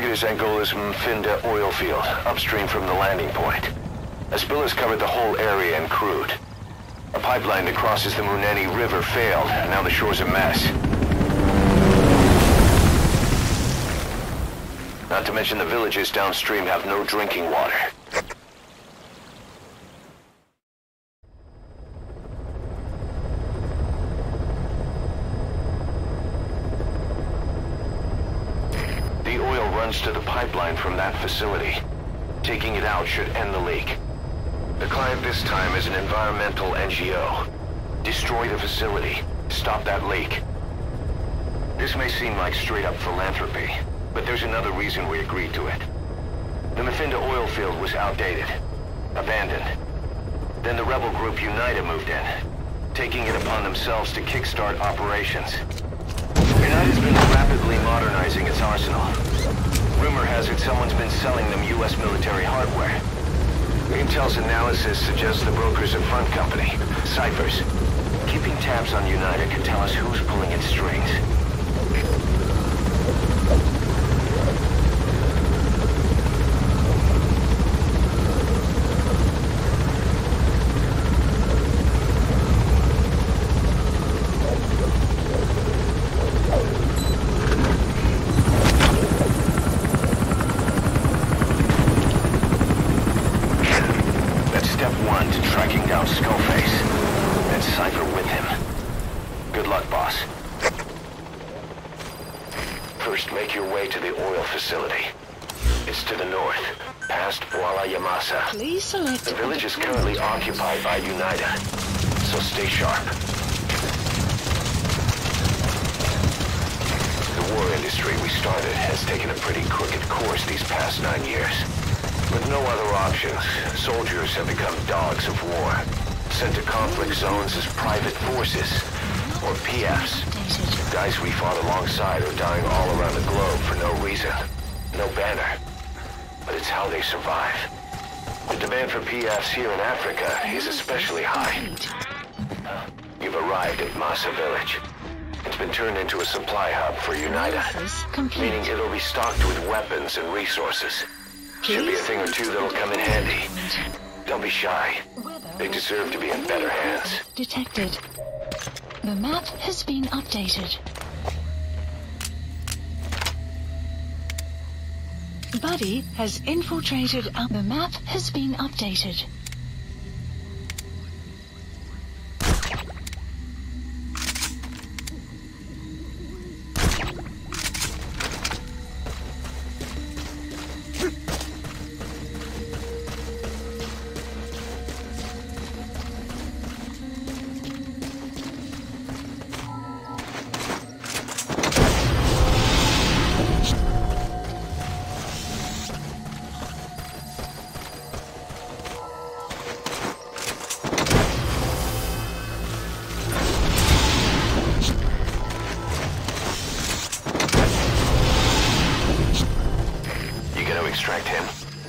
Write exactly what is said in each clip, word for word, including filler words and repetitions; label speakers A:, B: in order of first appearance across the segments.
A: target is Angola's Mfinda oil field, upstream from the landing point. A spill has covered the whole area and crude. A pipeline that crosses the Muneni River failed, and now the shore's a mess. Not to mention the villages downstream have no drinking water. The oil runs to the pipeline from that facility. Taking it out should end the leak. The client this time is an environmental N G O. Destroy the facility. Stop that leak. This may seem like straight-up philanthropy, but there's another reason we agreed to it. The Mfinda oil field was outdated, abandoned. Then the rebel group Unida moved in, taking it upon themselves to kickstart operations. Unida's been rapidly modernizing its arsenal. Rumor has it someone's been selling them U S military hardware. Intel's analysis suggests the broker's a front company, Cyphers. Keeping tabs on Unida could tell us who's pulling its strings.
B: Please select.
A: The village is currently occupied by Unida, so stay sharp. The war industry we started has taken a pretty crooked course these past nine years. With no other options, soldiers have become dogs of war, sent to conflict zones as private forces, or P Fs. Guys we fought alongside are dying all around the globe for no reason, no banner. But it's how they survive. The demand for P Fs here in Africa is especially high. You've arrived at Masa Village. It's been turned into a supply hub for Unida, meaning it'll be stocked with weapons and resources. Should be a thing or two that'll come in handy. Don't be shy. They deserve to be in better hands.
B: Detected. The map has been updated. Buddy has infiltrated and the map has been updated.
A: Extract him.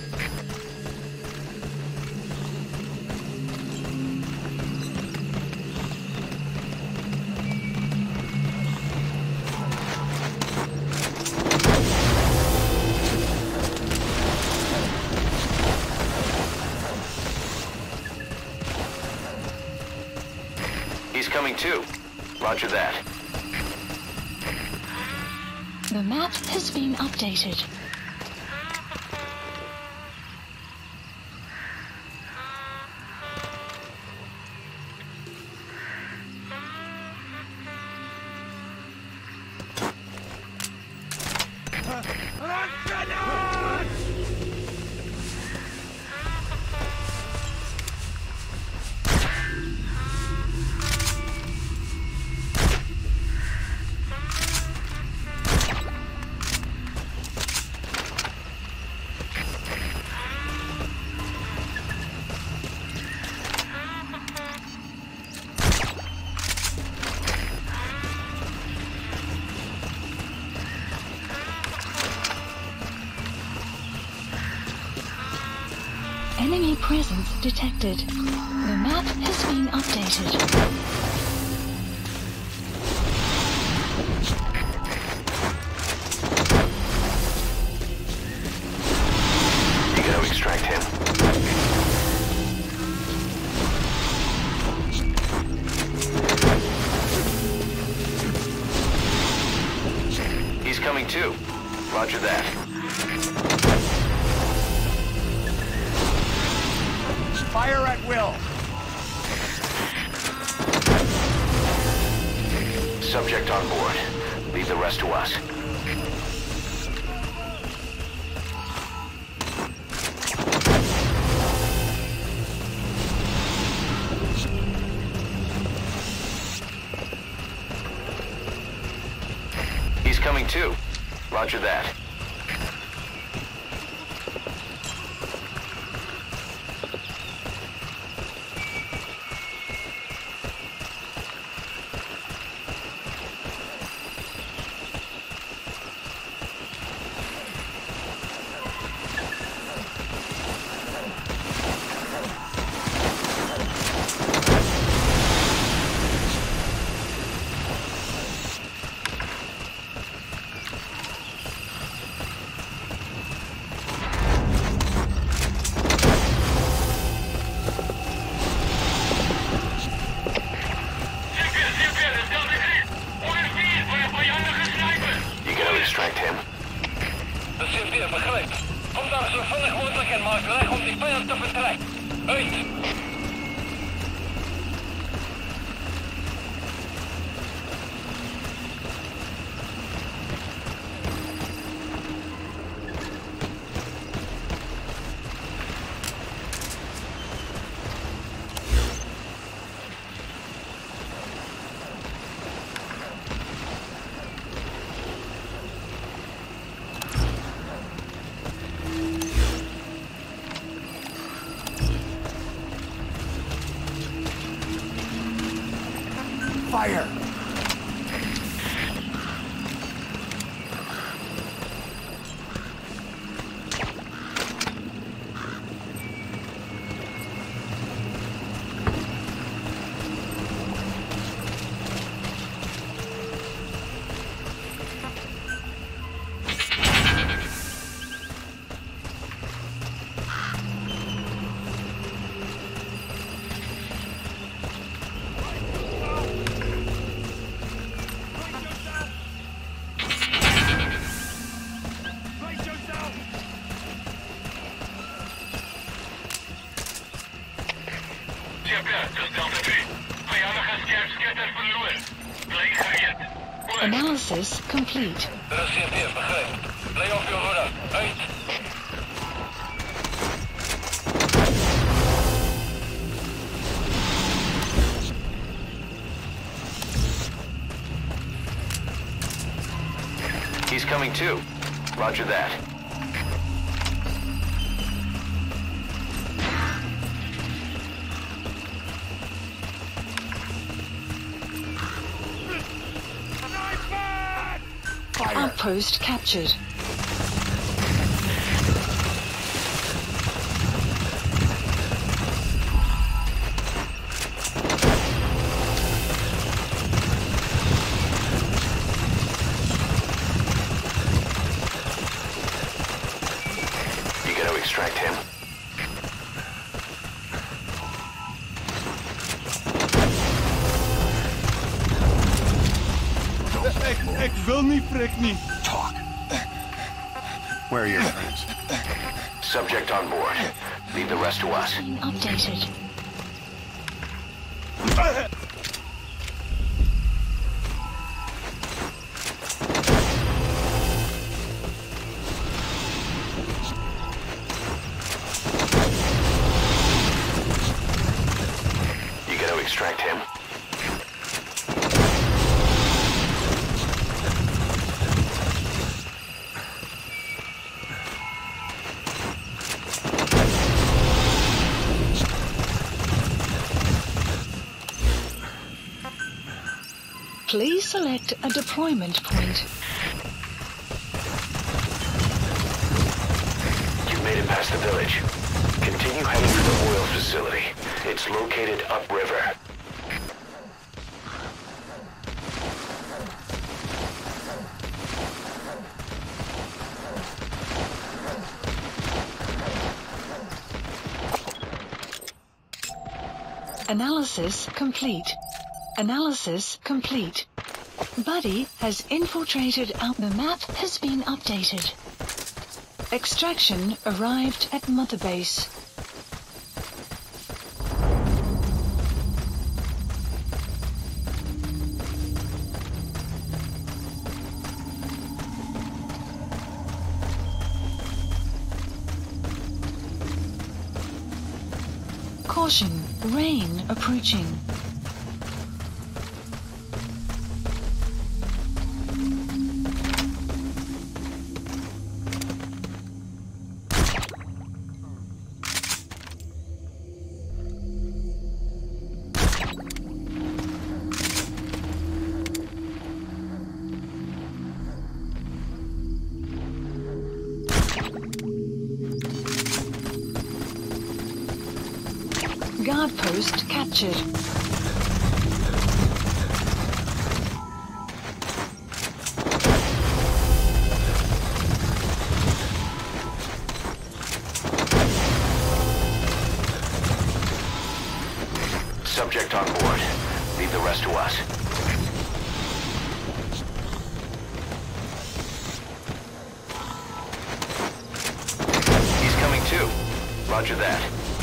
A: He's coming too. Roger that.
B: The map has been updated. Enemy presence detected. The map has been updated.
A: coming too. Roger that.
C: Fire at will.
A: Subject on board. Leave the rest to us. He's coming too. Roger that.
C: Fire!
B: Analysis complete.
A: He's coming too. Roger that.
B: Outpost captured.
A: You got to extract him.
C: Ik, ik wil niet, prik niet.
D: Talk. Where are your friends?
A: Subject on board. Leave the rest to us.
B: Updated.
A: You got to extract him.
B: Please select a deployment point.
A: You've made it past the village. Continue heading to the oil facility. It's located upriver.
B: Analysis complete. Analysis complete. Buddy has infiltrated out. The map has been updated. Extraction arrived at Mother Base. Caution, rain approaching. Guard post captured.
A: Subject on board. Leave the rest to us. He's coming too. Roger that.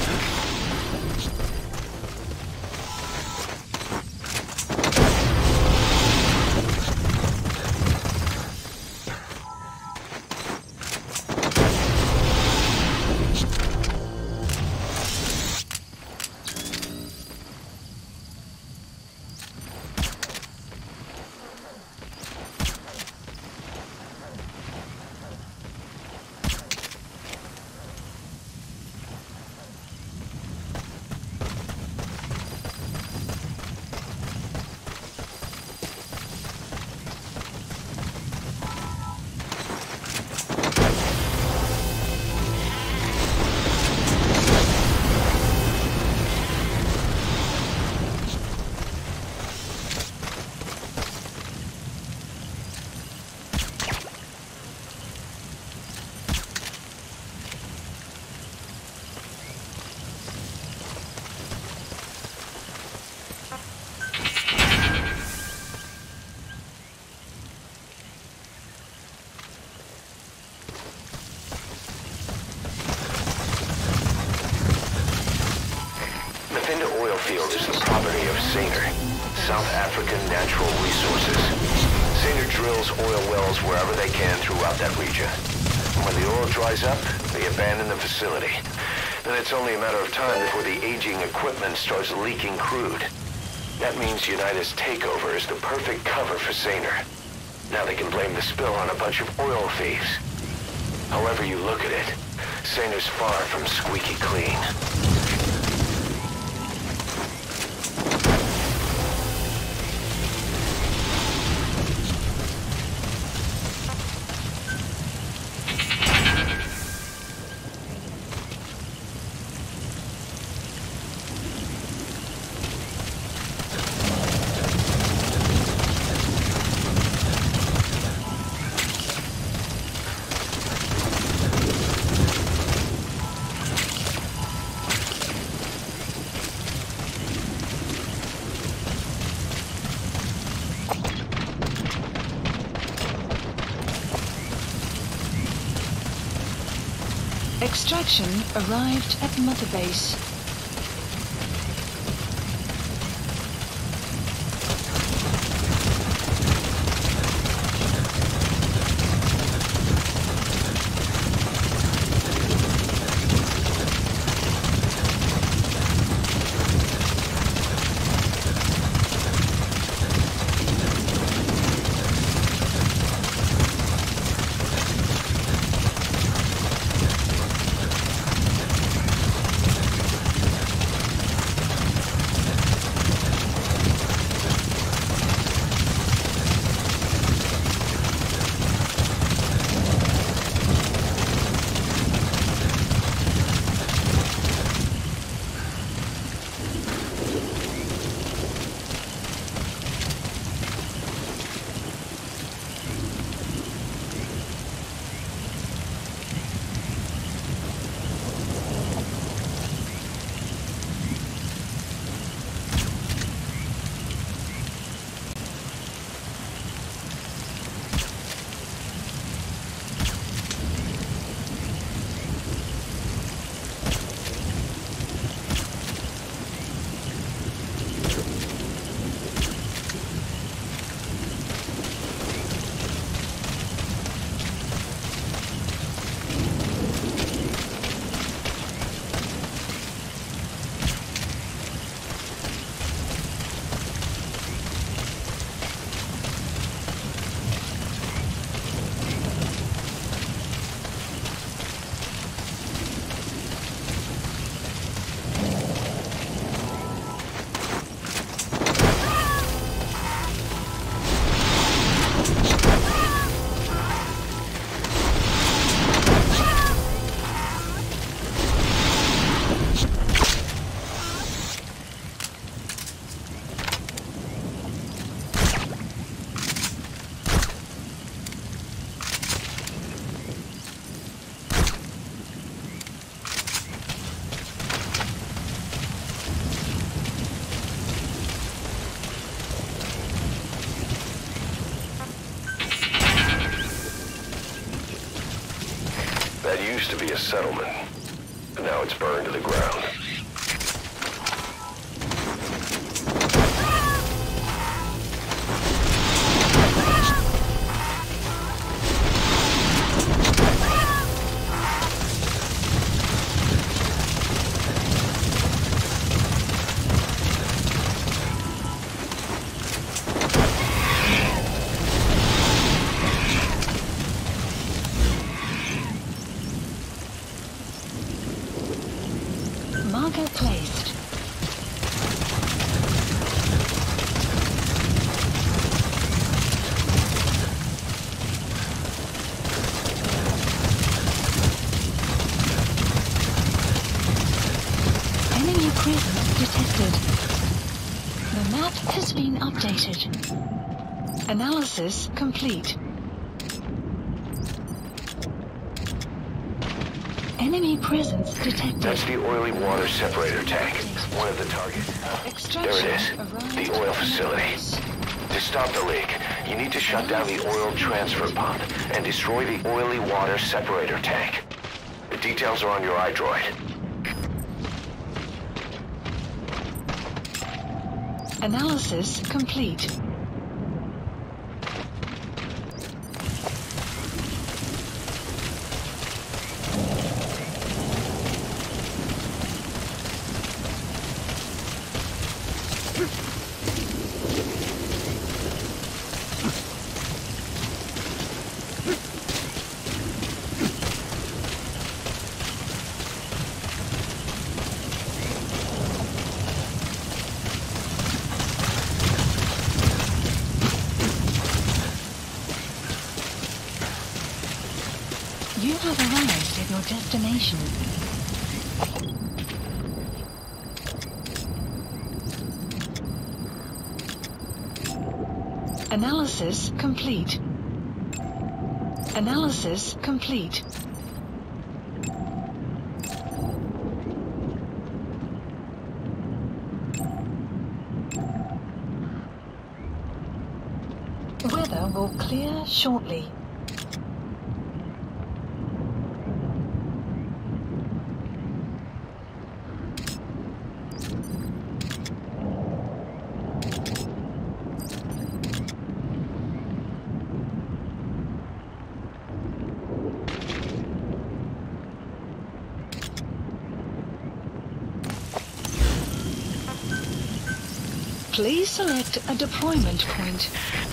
A: Field is the property of Saner, South African Natural Resources. Saner drills oil wells wherever they can throughout that region. When the oil dries up, they abandon the facility. Then it's only a matter of time before the aging equipment starts leaking crude. That means United's takeover is the perfect cover for Saner. Now they can blame the spill on a bunch of oil thieves. However you look at it, Saner's far from squeaky clean.
B: Extraction arrived at Mother Base.
A: used to be a settlement. Now it's burned to the ground.
B: Marker placed. Enemy presence detected. The map has been updated. Analysis complete. Enemy presence detected.
A: That's the oily water separator tank. One of the targets. There it is. The oil facility. To stop the leak, you need to shut down the oil transfer pump and destroy the oily water separator tank. The details are on your iDroid.
B: Analysis complete. You have arrived at your destination. Analysis complete. Analysis complete. Weather will clear shortly. Please select a deployment point.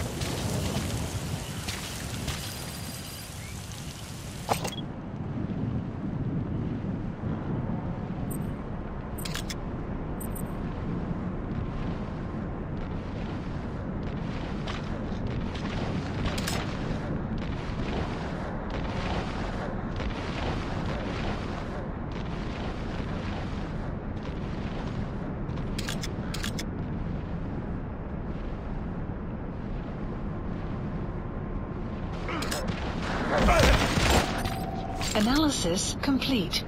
B: Analysis complete.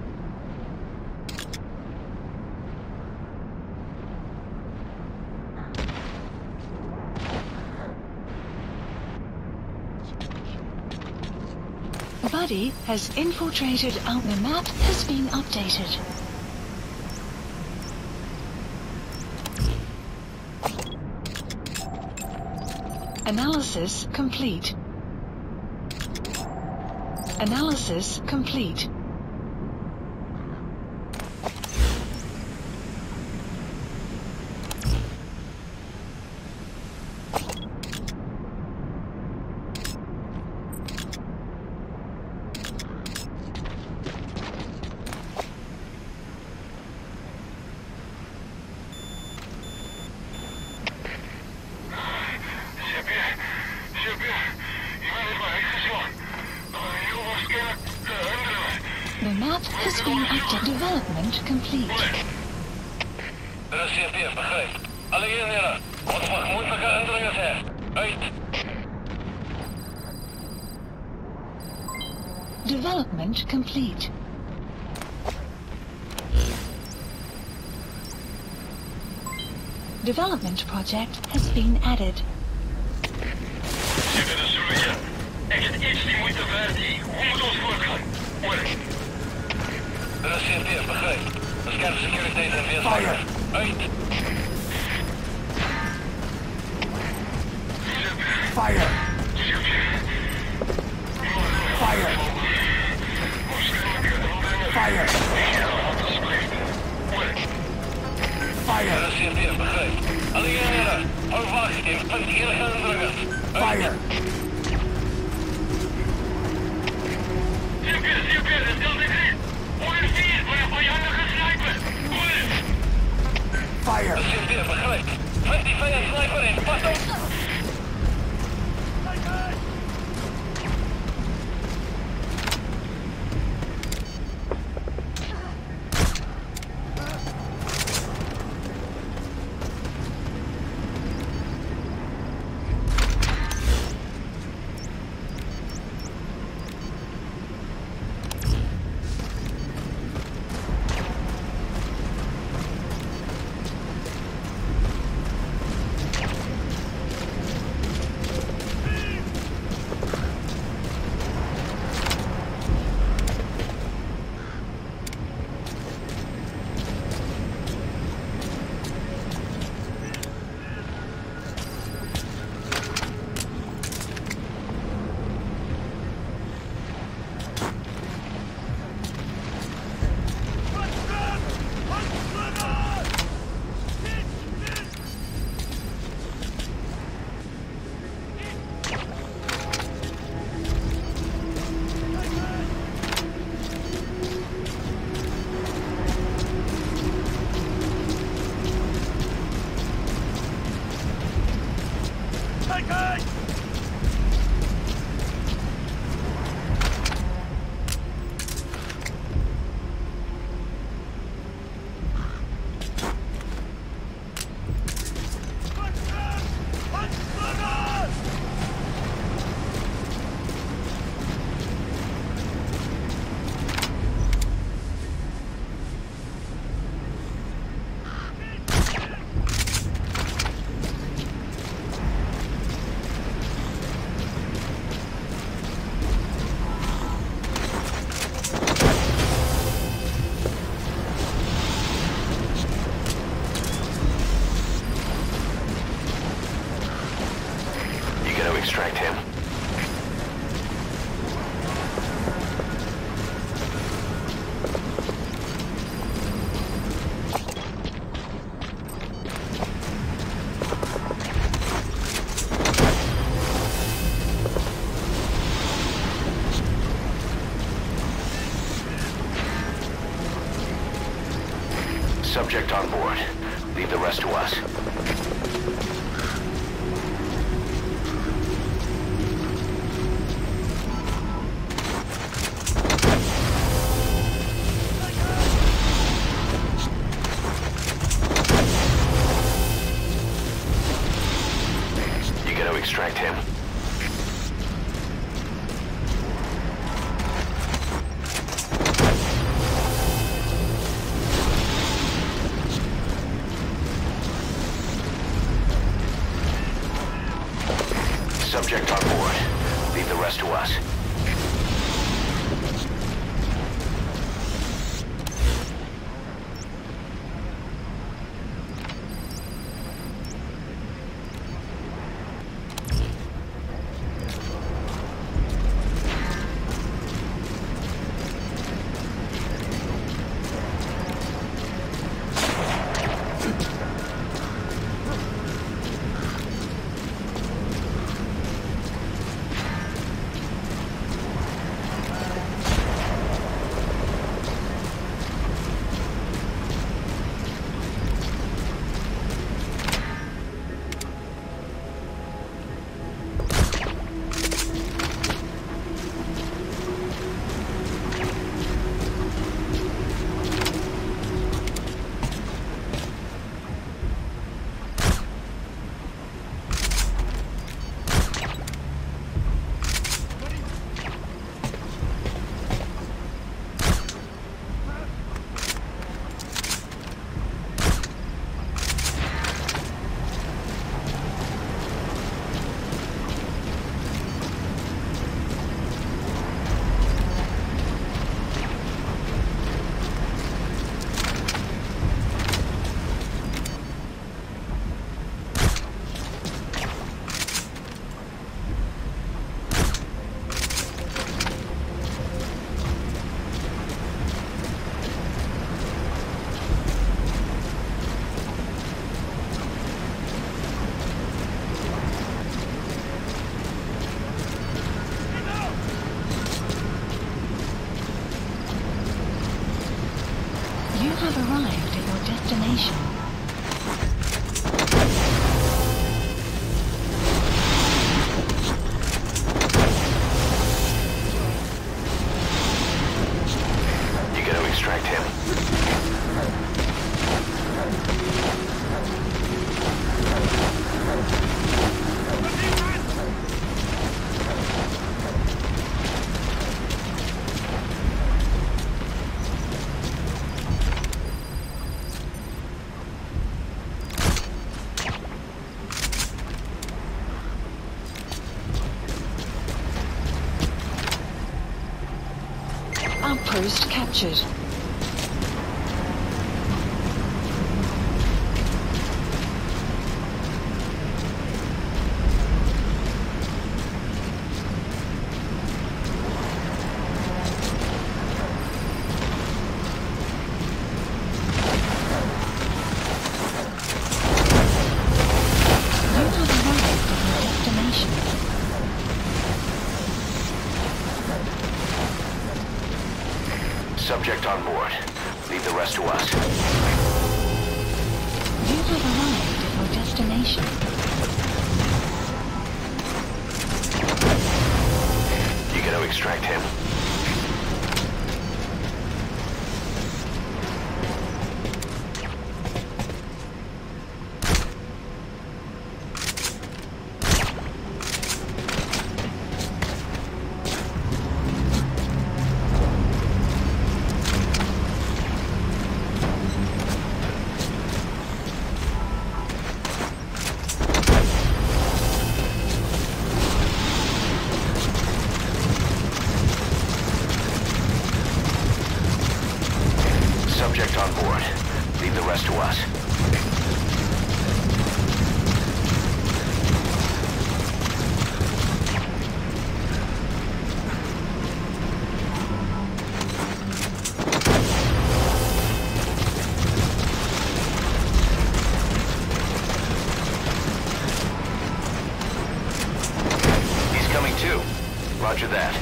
B: Buddy has infiltrated out. The map has been updated. Analysis complete. Analysis complete. The map has been updated. Development complete.
E: C P, begrijp. Alle eenheden. Wat voor moeilijke ändringen zijn. Uit.
B: Development complete. Development project has been added.
E: Super de Sruja. Echt iets die moeite waard. Hoe moet ons voortgaan? Oor. Kernsecuriteiten weer
C: Fire!
E: Uit.
C: Fire! Fire! Fire! Fire!
E: C F D F begrijpt. Alliëren, hou vast in punt enige indringers.
C: Fire! Fire!
E: C F D F begrijpt. Vet die vijand sniper in, pas op!
A: Extract him. Subject on board. Leave the rest to us. Extract him. Subject on board. Leave the rest to us.
B: have arrived at your destination.
A: You gotta extract him.
B: Outpost captured.
A: Subject on board. Leave the rest to us.
B: You have arrived at your destination.
A: You gotta extract him. Subject on board. Leave the rest to us. He's coming too. Roger that.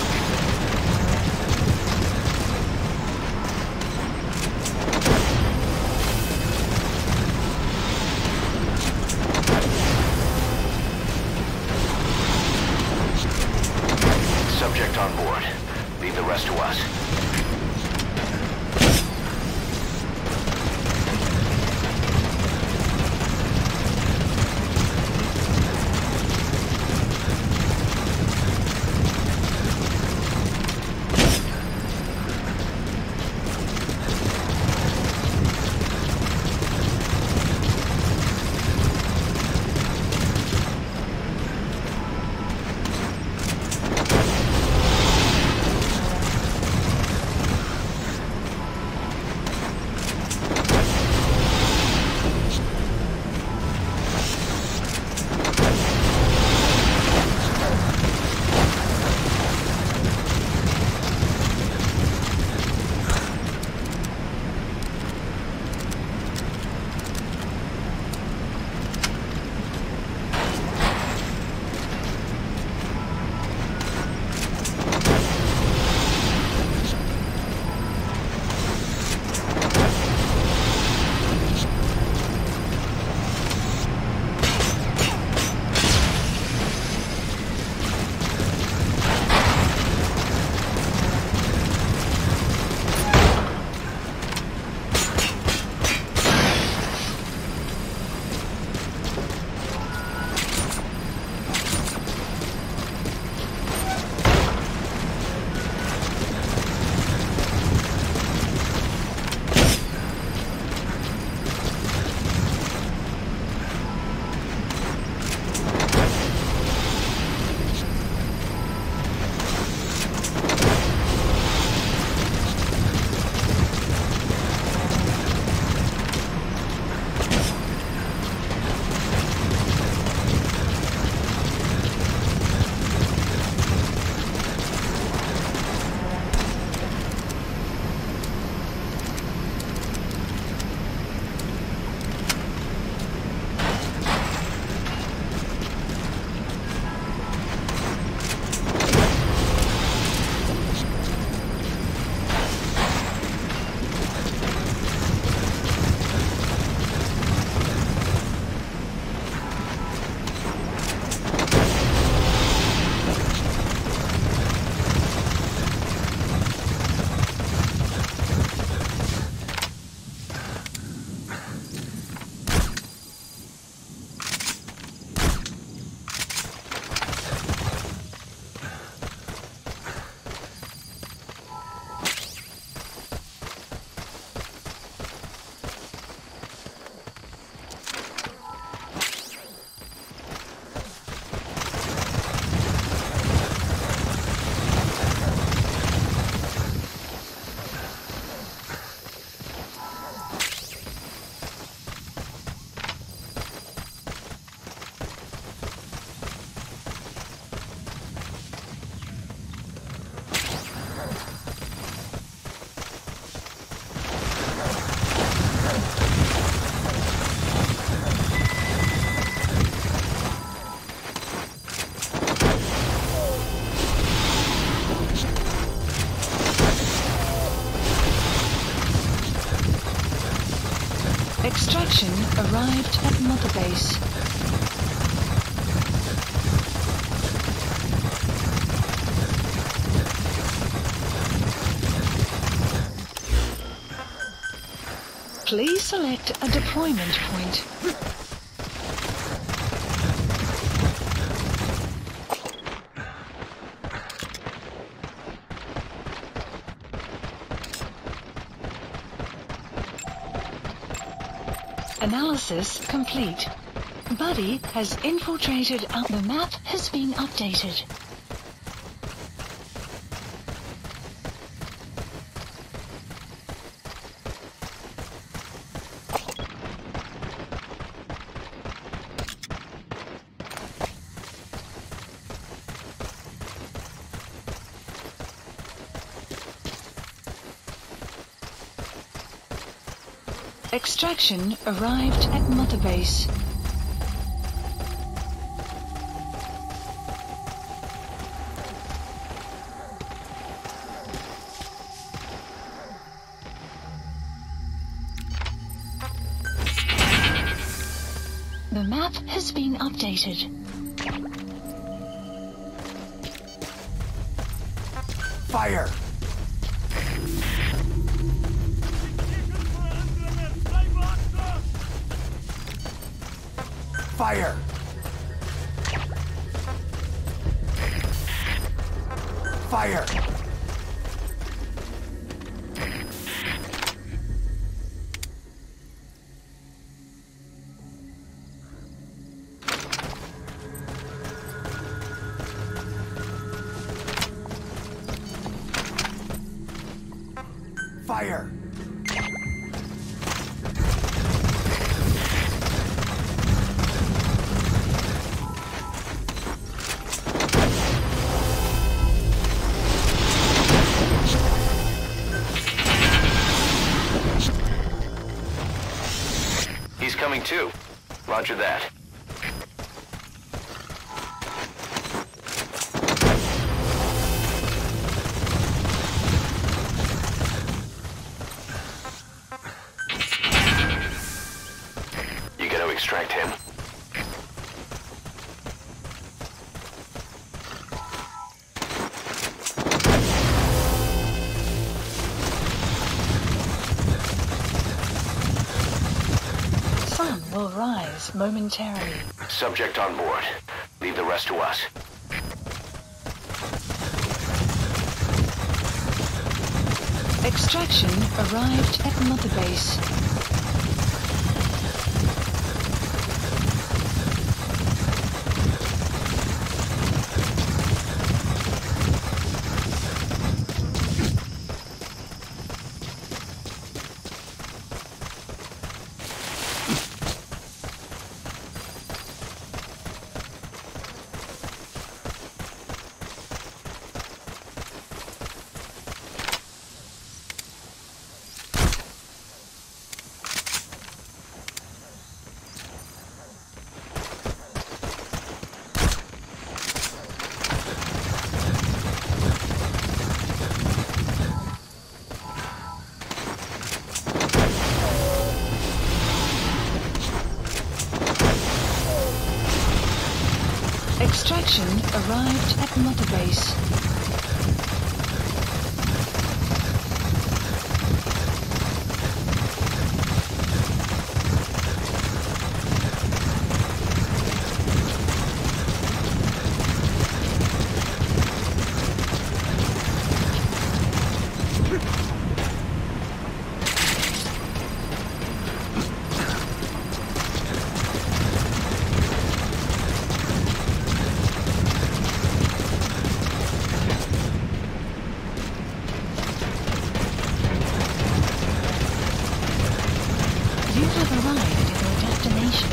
A: Subject on board. Leave the rest to us.
B: Extraction arrived at Mother Base. Please select a deployment point. Analysis complete. Buddy has infiltrated out. The map has been updated. Extraction arrived at Mother Base. The map has been updated.
C: Fire! Fire! Fire! Fire!
A: He's coming too. Roger that. You gonna extract him?
B: Sun will rise momentarily.
A: Subject on board. Leave the rest to us.
B: Extraction arrived at Mother Base. Extraction arrived at Mother Base. You have arrived at your destination.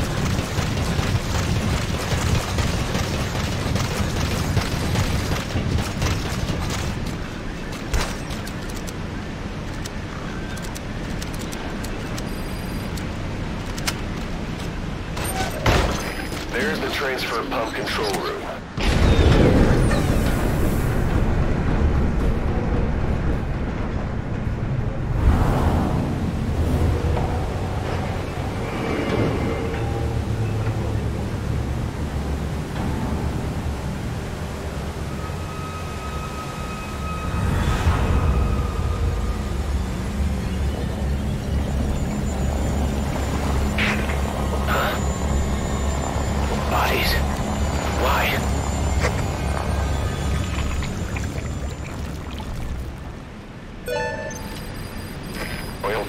A: There's the transfer pump control room.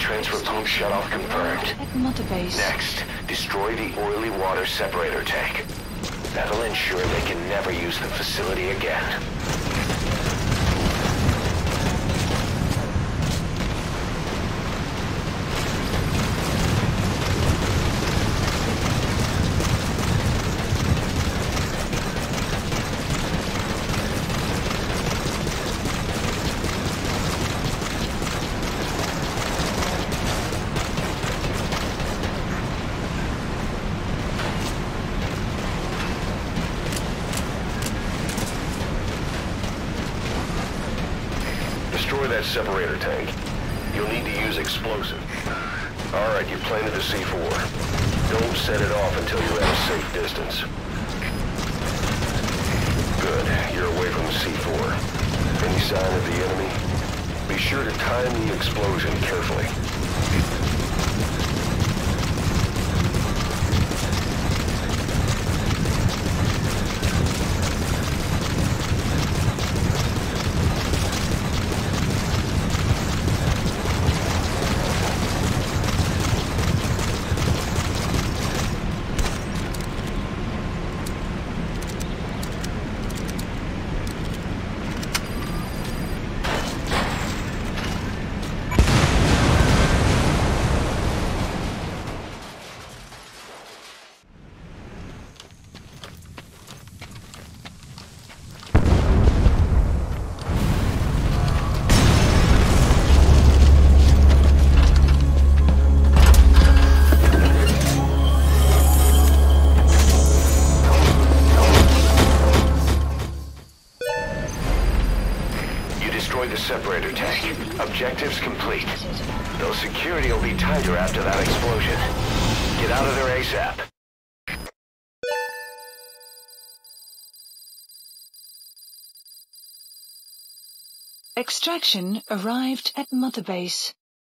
A: transfer pump shutoff confirmed.
B: At Mother Base.
A: Next, destroy the oily water separator tank. That'll ensure they can never use the facility again. Destroy that separator tank. You'll need to use explosive. Alright, you planted the C four. Don't set it off until you're at a safe distance. Good, you're away from the C four. Any sign of the enemy? Be sure to time the explosion carefully. Destroy the separator tank. Objectives complete. Though security will be tighter after that explosion. Get out of there ASAP.
B: Extraction arrived at Mother Base.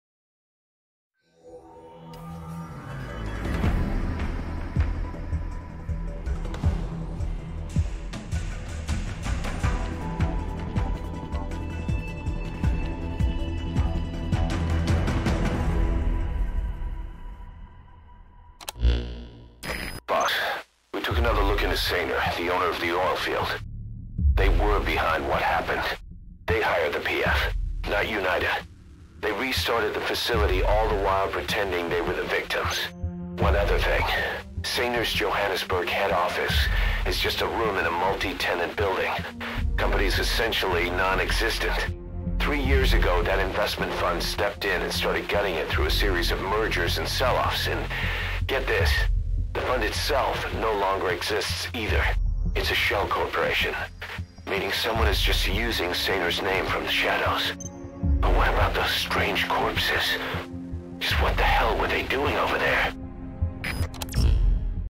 A: Boss, we took another look into Saner, the owner of the oil field. They were behind what happened. They hired the P F, not United. They restarted the facility all the while pretending they were the victims. One other thing. Saner's Johannesburg head office is just a room in a multi-tenant building. Company's essentially non-existent. Three years ago, that investment fund stepped in and started gutting it through a series of mergers and sell-offs, and get this, the fund itself no longer exists either. It's a shell corporation, meaning someone is just using Saner's name from the shadows. But what about those strange corpses? Just what the hell were they doing over there?